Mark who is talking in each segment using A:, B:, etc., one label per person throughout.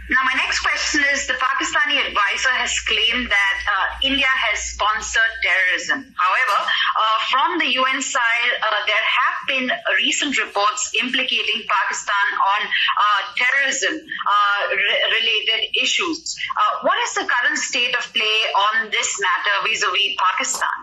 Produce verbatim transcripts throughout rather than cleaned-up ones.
A: Now, my next question is, the Pakistani advisor has claimed that uh, India has sponsored terrorism. However, uh, from the U N side, uh, there have been recent reports implicating Pakistan on uh, terrorism-related uh, issues. Uh, what is the current state of play on this matter vis-a-vis Pakistan?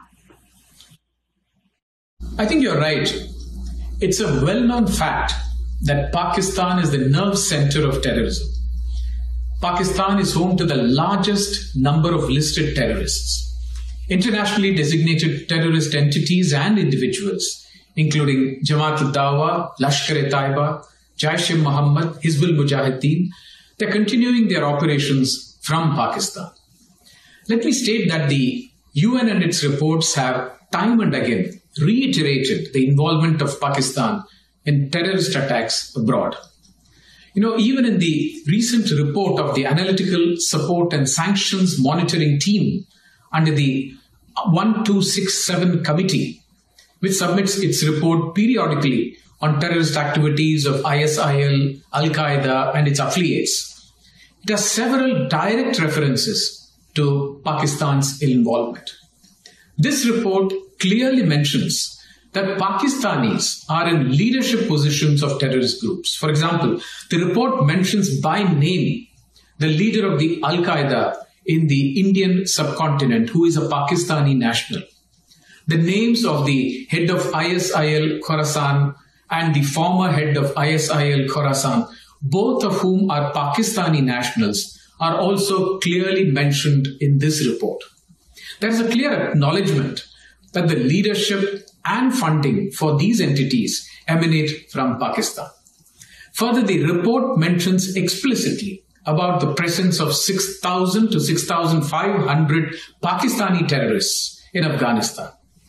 B: I think you're right. It's a well-known fact that Pakistan is the nerve center of terrorism. Pakistan is home to the largest number of listed terrorists, internationally designated terrorist entities and individuals, including Jamaat-ul-Dawa, Lashkar-e-Taiba, Jaish-e-Mohammed, Hizb ul-Mujahideen. They're continuing their operations from Pakistan. Let me state that the U N and its reports have time and again reiterated the involvement of Pakistan in terrorist attacks abroad. You know, even in the recent report of the Analytical Support and Sanctions Monitoring Team under the one two six seven Committee, which submits its report periodically on terrorist activities of I S I L, Al-Qaeda and its affiliates, it has several direct references to Pakistan's involvement. This report clearly mentions that Pakistanis are in leadership positions of terrorist groups. For example, the report mentions by name the leader of the Al-Qaeda in the Indian subcontinent, who is a Pakistani national. The names of the head of I S I L Khorasan and the former head of I S I L Khorasan, both of whom are Pakistani nationals, are also clearly mentioned in this report. There is a clear acknowledgement that the leadership and funding for these entities emanate from Pakistan. Further, the report mentions explicitly about the presence of six thousand to six thousand five hundred Pakistani terrorists in Afghanistan.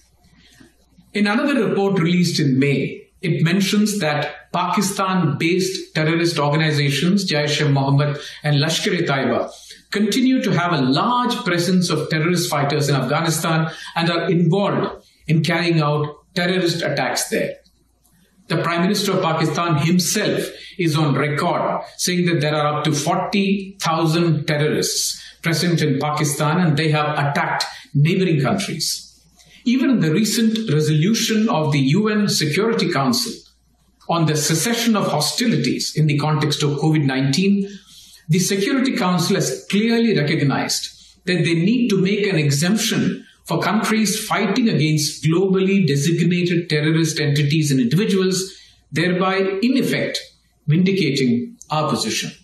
B: In another report released in May, it mentions that Pakistan-based terrorist organizations, Jaish-e-Mohammed and Lashkar-e-Taiba, continue to have a large presence of terrorist fighters in Afghanistan and are involved in carrying out terrorist attacks there. The Prime Minister of Pakistan himself is on record saying that there are up to forty thousand terrorists present in Pakistan and they have attacked neighboring countries. Even in the recent resolution of the U N Security Council on the cessation of hostilities in the context of COVID nineteen, the Security Council has clearly recognized that they need to make an exemption for countries fighting against globally designated terrorist entities and individuals, thereby in effect vindicating our position.